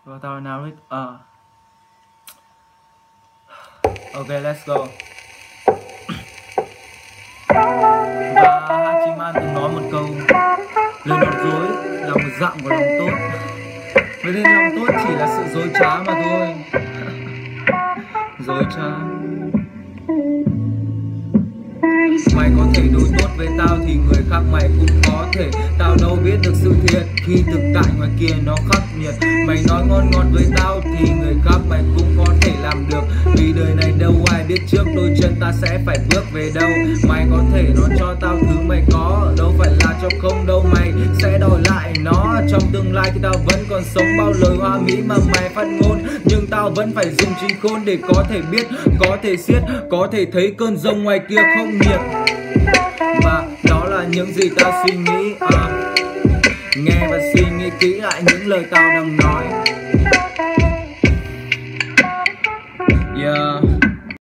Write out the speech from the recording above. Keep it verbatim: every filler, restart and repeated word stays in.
Cho tao nào hết. Ờ. Ok, let's go. Và Hachiman từng nói một câu: lời nói dối là một dạng của lòng tốt. Vậy nên lòng tốt chỉ là sự dối trá mà thôi. Dối trá. Mày có thể đối tốt với tao thì người khác mày cũng có thể. Tao đâu biết được sự thiệt khi thực tại ngoài kia nó khắc nghiệt. Mày nói ngon ngọt với tao thì người khác mày cũng có thể làm được. Vì đời này đâu ai biết trước đôi chân ta sẽ phải bước về đâu. Mày có thể nói cho tao thứ mày có, đâu phải là cho không đâu. Mày sẽ đòi lại nó trong tương lai khi tao vẫn còn sống. Bao lời hoa mỹ mà mày phát ngôn, nhưng tao vẫn phải dùng trí khôn để có thể biết, có thể xiết, có thể thấy cơn giông ngoài kia không nhiệt. Và đó là những gì tao suy nghĩ. à. Nghe và suy nghĩ kỹ lại những lời tao đang nói. Yeah.